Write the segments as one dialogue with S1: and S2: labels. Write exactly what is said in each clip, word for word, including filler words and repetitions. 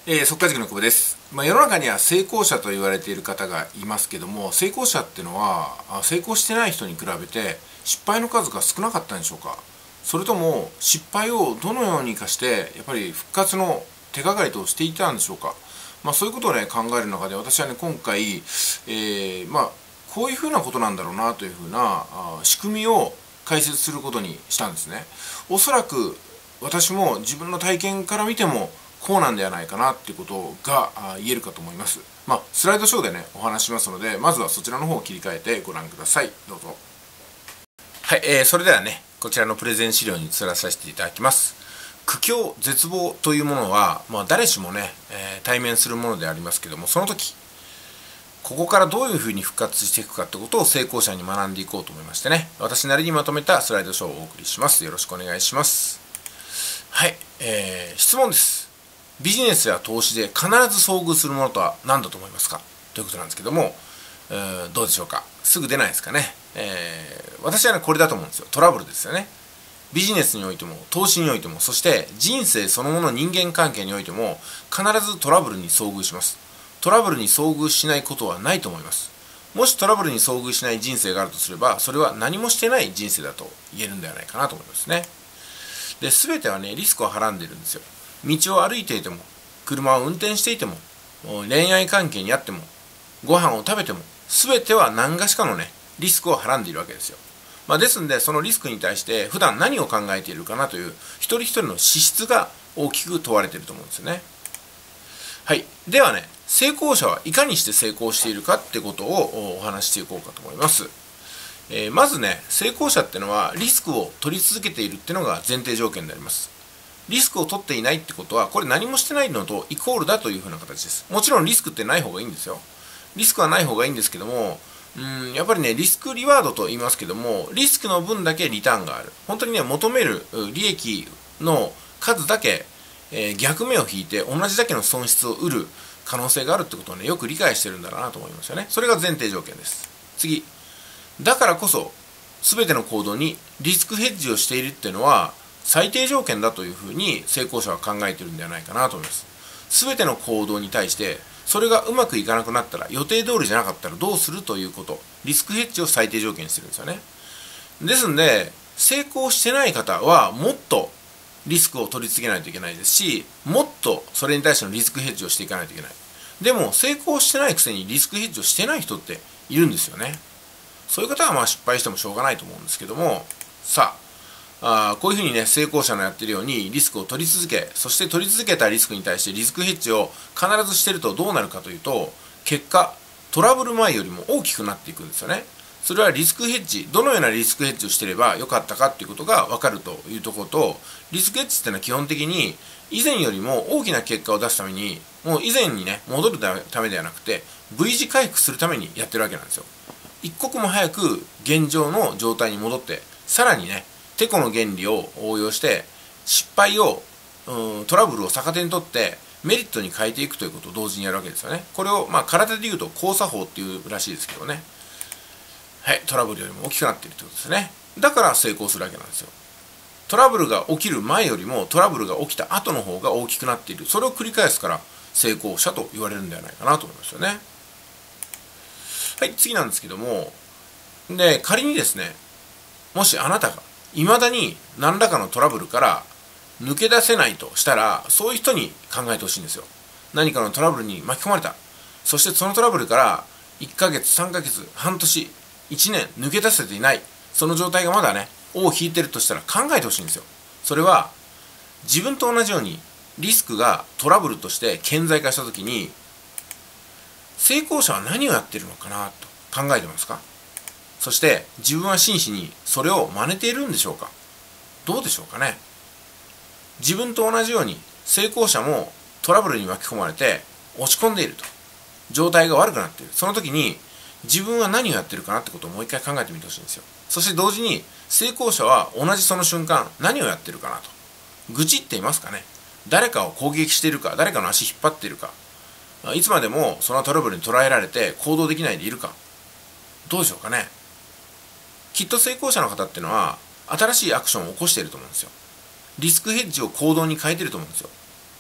S1: えー、速稼塾の久保です。まあ、世の中には成功者と言われている方がいますけども、成功者っていうのはあ成功してない人に比べて失敗の数が少なかったんでしょうか。それとも失敗をどのように生かしてやっぱり復活の手がかりとしていたんでしょうか。まあ、そういうことをね考える中で、私はね今回、えー、まあこういうふうなことなんだろうなというふうなあ仕組みを解説することにしたんですね。おそらく私も自分の体験から見てもこうなんではないかなっていうことが言えるかと思います。まあ、スライドショーでねお話しますので、まずはそちらの方を切り替えてご覧ください。どうぞ。はい、えー、それではねこちらのプレゼン資料に移らさせていただきます。苦境絶望というものは、まあ、誰しもね、えー、対面するものでありますけども、その時ここからどういうふうに復活していくかってことを成功者に学んでいこうと思いましてね、私なりにまとめたスライドショーをお送りします。よろしくお願いします。はい、えー、質問です。ビジネスや投資で必ず遭遇するものとは何だと思いますかということなんですけども、えー、どうでしょうか。すぐ出ないですかね。えー、私はねこれだと思うんですよ。トラブルですよね。ビジネスにおいても投資においても、そして人生そのもの、人間関係においても必ずトラブルに遭遇します。トラブルに遭遇しないことはないと思います。もしトラブルに遭遇しない人生があるとすれば、それは何もしてない人生だと言えるんではないかなと思いますね。で、全てはねリスクをはらんでいるんですよ。道を歩いていても、車を運転していても、恋愛関係にあっても、ご飯を食べても、全ては何がしかのねリスクをはらんでいるわけですよ。まあ、ですんでそのリスクに対して普段何を考えているかなという一人一人の資質が大きく問われていると思うんですよね。はい、ではね成功者はいかにして成功しているかってことをお話ししていこうかと思います。えー、まずね成功者っていうのはリスクを取り続けているっていうのが前提条件であります。リスクを取っていないってことはこれ何もしてないのとイコールだというふうな形です。もちろんリスクってない方がいいんですよ。リスクはない方がいいんですけども、うんやっぱりねリスクリワードと言いますけども、リスクの分だけリターンがある。本当にね求める利益の数だけ、えー、逆目を引いて同じだけの損失を得る可能性があるってことをねよく理解してるんだなと思いますよね。それが前提条件です。次、だからこそ全ての行動にリスクヘッジをしているっていうのは最低条件だというふうに成功者は考えているんではないかなと思います。全ての行動に対してそれがうまくいかなくなったら、予定通りじゃなかったらどうするということ、リスクヘッジを最低条件にしてるんですよね。ですんで成功してない方はもっとリスクを取り続けないといけないですし、もっとそれに対してのリスクヘッジをしていかないといけない。でも成功してないくせにリスクヘッジをしてない人っているんですよね。そういう方はまあ失敗してもしょうがないと思うんですけども、さああこういうふうにね成功者のやってるようにリスクを取り続け、そして取り続けたリスクに対してリスクヘッジを必ずしてるとどうなるかというと、結果トラブル前よりも大きくなっていくんですよね。それはリスクヘッジ、どのようなリスクヘッジをしてればよかったかっていうことが分かるというところと、リスクヘッジっていうのは基本的に以前よりも大きな結果を出すために、もう以前にね戻るためではなくて V 字回復するためにやってるわけなんですよ。一刻も早く現状の状態に戻って、さらにねテコの原理を応用して失敗を、うん、トラブルを逆手にとってメリットに変えていくということを同時にやるわけですよね。これをまあ空手でいうと交差法っていうらしいですけどね。はい、トラブルよりも大きくなっているということですね。だから成功するわけなんですよ。トラブルが起きる前よりもトラブルが起きた後の方が大きくなっている。それを繰り返すから成功者と言われるんではないかなと思いますよね。はい、次なんですけども、で仮にですね、もしあなたが未だに何らかのトラブルから抜け出せないとしたら、そういう人に考えてほしいんですよ。何かのトラブルに巻き込まれた。そしてそのトラブルからいっかげつ、さんかげつ、半年、いちねん抜け出せていない。その状態がまだね、尾を引いてるとしたら考えてほしいんですよ。それは自分と同じようにリスクがトラブルとして顕在化したときに、成功者は何をやっているのかなと考えてますか？そして自分は真摯にそれを真似ているんでしょうか？どうでしょうかね。自分と同じように成功者もトラブルに巻き込まれて落ち込んでいると、状態が悪くなっている。その時に自分は何をやってるかなってことをもう一回考えてみてほしいんですよ。そして同時に成功者は同じその瞬間何をやってるかなと。愚痴っていますかね。誰かを攻撃しているか、誰かの足引っ張っているか、いつまでもそのトラブルに捉えられて行動できないでいるか、どうでしょうかね。きっと成功者の方っていうのは新しいアクションを起こしていると思うんですよ。リスクヘッジを行動に変えていると思うんですよ。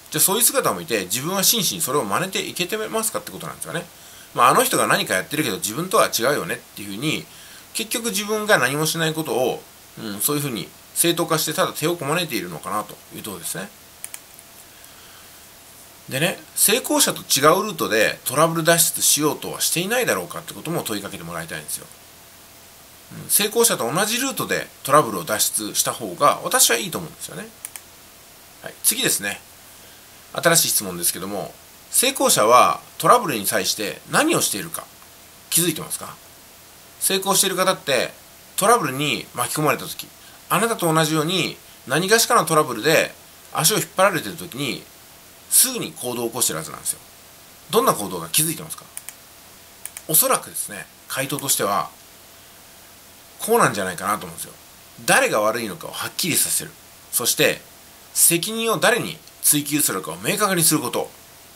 S1: じゃあそういう姿を見て自分は真摯にそれを真似ていけてますかってことなんですよね。まあ、あの人が何かやってるけど自分とは違うよねっていうふうに、結局自分が何もしないことを、うん、そういうふうに正当化してただ手をこまねているのかなというところですね。でね、成功者と違うルートでトラブル脱出しようとはしていないだろうかってことも問いかけてもらいたいんですよ。うん、成功者と同じルートでトラブルを脱出した方が私はいいと思うんですよね。はい、次ですね。新しい質問ですけども、成功者はトラブルに対して何をしているか気づいてますか？成功している方ってトラブルに巻き込まれた時、あなたと同じように何がしかのトラブルで足を引っ張られている時にすぐに行動を起こしているはずなんですよ。どんな行動が気づいてますか？おそらくですね、回答としてはこうなんじゃないかなと思うんですよ。誰が悪いのかをはっきりさせる。そして責任を誰に追及するかを明確にすること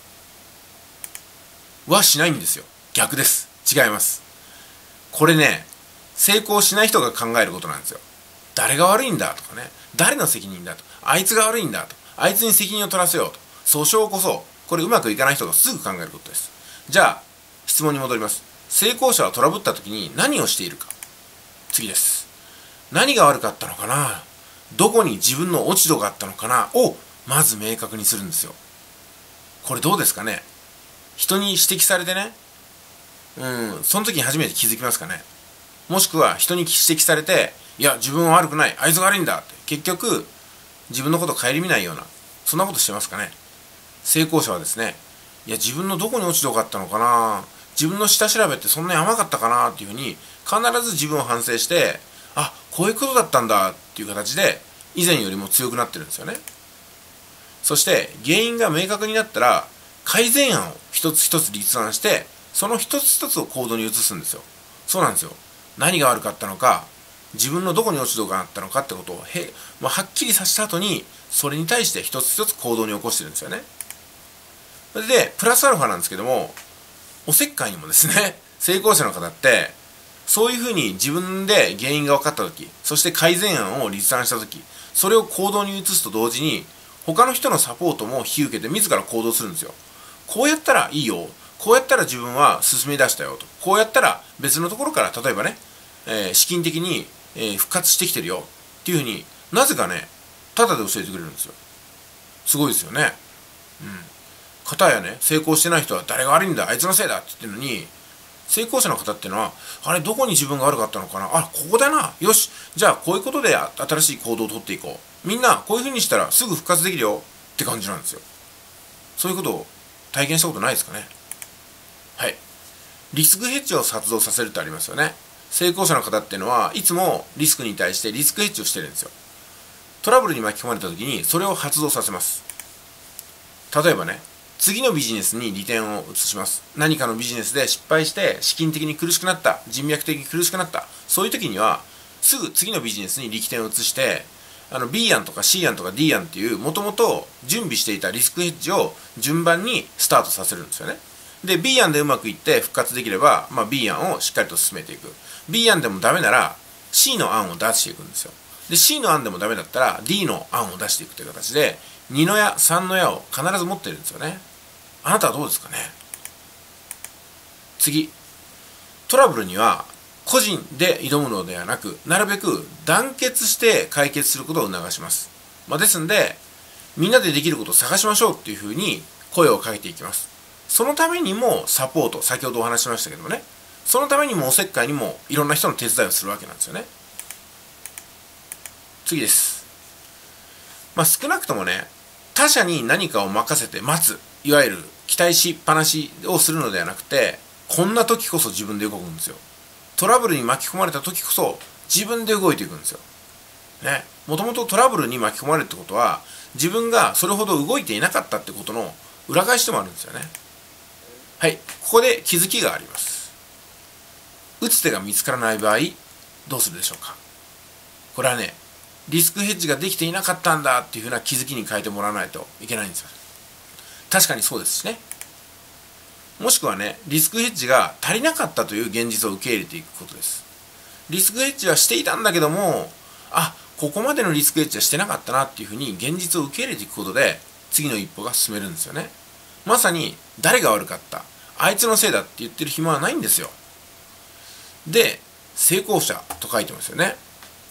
S1: はしないんですよ。逆です。違います。これね、成功しない人が考えることなんですよ。誰が悪いんだとかね、誰の責任だと、あいつが悪いんだと、あいつに責任を取らせようと、訴訟を起こそう。これうまくいかない人がすぐ考えることです。じゃあ質問に戻ります。成功者はトラブった時に何をしているか。次です。何が悪かったのかな、どこに自分の落ち度があったのかなをまず明確にするんですよ。これどうですかね。人に指摘されてね、うん、その時に初めて気づきますかね。もしくは人に指摘されて、いや自分は悪くない、あいつが悪いんだって、結局自分のことを顧みないような、そんなことしてますかね。成功者はですね、いや自分のどこに落ち度があったのかな、自分の下調べってそんなに甘かったかなっていうふうに必ず自分を反省して、あ、こういうことだったんだっていう形で以前よりも強くなってるんですよね。そして原因が明確になったら改善案を一つ一つ立案して、その一つ一つを行動に移すんですよ。そうなんですよ。何が悪かったのか、自分のどこに落ち度があったのかってことをへ、まあ、はっきりさせた後にそれに対して一つ一つ行動に起こしてるんですよね。それでプラスアルファなんですけども、おせっかいにもですね、成功者の方ってそういうふうに自分で原因が分かった時、そして改善案を立案した時、それを行動に移すと同時に他の人のサポートも引き受けて自ら行動するんですよ。こうやったらいいよ、こうやったら自分は進み出したよと、こうやったら別のところから例えばね、えー、資金的に、えー、復活してきてるよっていうふうになぜかね、タダで教えてくれるんですよ。すごいですよね。うん。片やね、成功してない人は誰が悪いんだ、あいつのせいだって言ってるのに、成功者の方っていうのは、あれどこに自分が悪かったのかな、あ、ここだな、よし、じゃあこういうことで新しい行動をとっていこう、みんなこういうふうにしたらすぐ復活できるよって感じなんですよ。そういうことを体験したことないですかね。はい。リスクヘッジを発動させるってありますよね。成功者の方っていうのはいつもリスクに対してリスクヘッジをしてるんですよ。トラブルに巻き込まれた時にそれを発動させます。例えばね、次のビジネスに利点を移します。何かのビジネスで失敗して資金的に苦しくなった、人脈的に苦しくなった、そういう時にはすぐ次のビジネスに力点を移して、あの B 案とか C 案とか D 案っていうもともと準備していたリスクヘッジを順番にスタートさせるんですよね。で B 案でうまくいって復活できれば、まあ、B 案をしっかりと進めていく。 B 案でもダメなら C の案を出していくんですよ。で C の案でもダメだったら D の案を出していくという形でにの矢さんの矢を必ず持ってるんですよね。あなたはどうですかね。次、トラブルには個人で挑むのではなく、なるべく団結して解決することを促します。まあ、ですのでみんなでできることを探しましょうっていうふうに声をかけていきます。そのためにもサポート、先ほどお話ししましたけどもね、そのためにもおせっかいにもいろんな人の手伝いをするわけなんですよね。次です。まあ、少なくともね、他者に何かを任せて待つ、いわゆる期待しっぱなしをするのではなくて、こんな時こそ自分で動くんですよ。トラブルに巻き込まれた時こそ自分で動いていくんですよ。ね、もともとトラブルに巻き込まれるってことは、自分がそれほど動いていなかったってことの裏返しでもあるんですよね。はい、ここで気づきがあります。打つ手が見つからない場合、どうするでしょうか。これはね、リスクヘッジができていなかったんだっていうふうな気づきに変えてもらわないといけないんですよ。確かにそうですしね。もしくはね、リスクヘッジが足りなかったという現実を受け入れていくことです。リスクヘッジはしていたんだけども、あ、ここまでのリスクヘッジはしてなかったなっていうふうに現実を受け入れていくことで、 次の一歩が進めるんですよね。まさに誰が悪かった、あいつのせいだって言ってる暇はないんですよ。で、成功者と書いてますよね。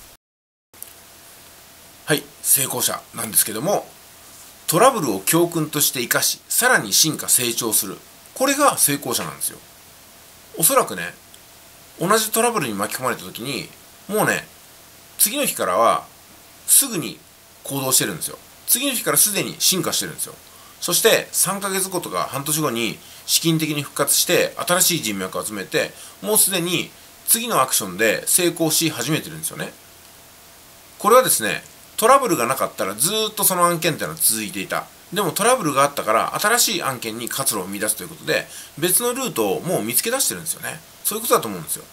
S1: はい、成功者なんですけども、トラブルを教訓として生かし、さらに進化成長する。これが成功者なんですよ。おそらくね、同じトラブルに巻き込まれた時に、もうね、次の日からはすぐに行動してるんですよ。次の日からすでに進化してるんですよ。そしてさんかげつごとか半年後に資金的に復活して新しい人脈を集めて、もうすでに次のアクションで成功し始めてるんですよね。これはですね、トラブルがなかったらずーっとその案件っていうのは続いていた。でもトラブルがあったから新しい案件に活路を見出すということで、別のルートをもう見つけ出してるんですよね。そういうことだと思うんですよ。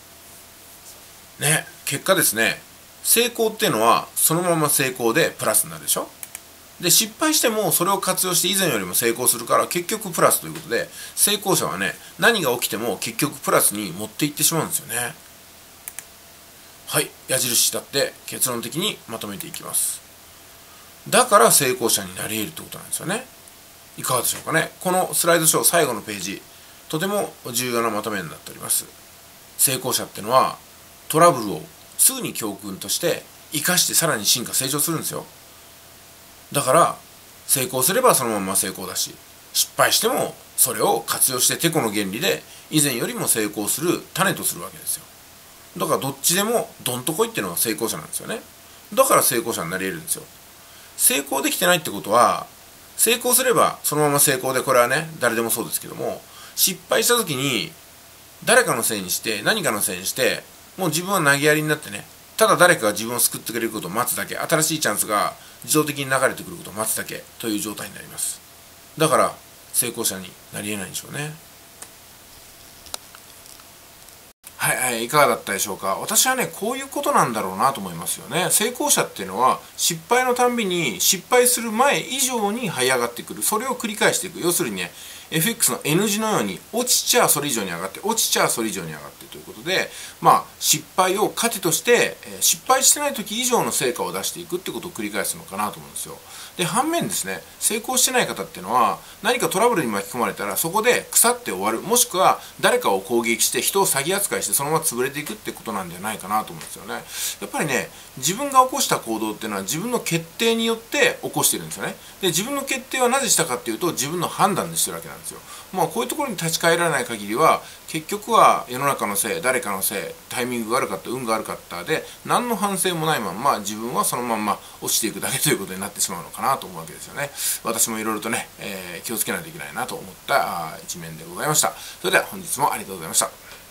S1: ね、結果ですね、成功っていうのはそのまま成功でプラスになるでしょ。で、失敗してもそれを活用して以前よりも成功するから結局プラスということで、成功者はね、何が起きても結局プラスに持っていってしまうんですよね。はい、矢印だって結論的にまとめていきます。だから成功者になり得るってことなんですよね。いかがでしょうかね。このスライドショー最後のページ、とても重要なまとめになっております。成功者ってのはトラブルをすぐに教訓として生かしてさらに進化成長するんですよ。だから成功すればそのまま成功だし、失敗してもそれを活用してテコの原理で以前よりも成功する種とするわけですよ。だからどっちでもどんとこいっていうのが成功者なんですよね。だから成功者になり得るんですよ。成功できてないってことは、成功すればそのまま成功で、これはね誰でもそうですけども、失敗した時に誰かのせいにして何かのせいにしてもう自分は投げやりになってね、ただ誰かが自分を救ってくれることを待つだけ、新しいチャンスが自動的に流れてくることを待つだけという状態になります。だから成功者になり得ないんでしょうね。はい、はい、いかがだったでしょうか。私はね、こういうことなんだろうなと思いますよね。成功者っていうのは失敗のたんびに失敗する前以上に這い上がってくる、それを繰り返していく。要するにね、エフエックス の N 字のように落ちちゃそれ以上に上がって、落ちちゃそれ以上に上がってということで、まあ失敗を糧として、えー、失敗してない時以上の成果を出していくってことを繰り返すのかなと思うんですよ。で、反面ですね、成功してない方っていうのは何かトラブルに巻き込まれたらそこで腐って終わる、もしくは誰かを攻撃して人を詐欺扱いしてそのまま潰れていくってことなんじゃないかなと思うんですよね。やっぱりね、自分が起こした行動っていうのは自分の決定によって起こしてるんですよね。で、自分の決定はなぜしたかっていうと自分の判断でしてるわけなんですよ。まあこういうところに立ち返らない限りは結局は世の中のせい、誰かのせい、タイミングが悪かった、運が悪かったで何の反省もないまま自分はそのまんま落ちていくだけということになってしまうのかなと思うわけですよね。私もいろいろとね、えー、気をつけないといけないなと思った一面でございました。それでは本日もありがとうございました。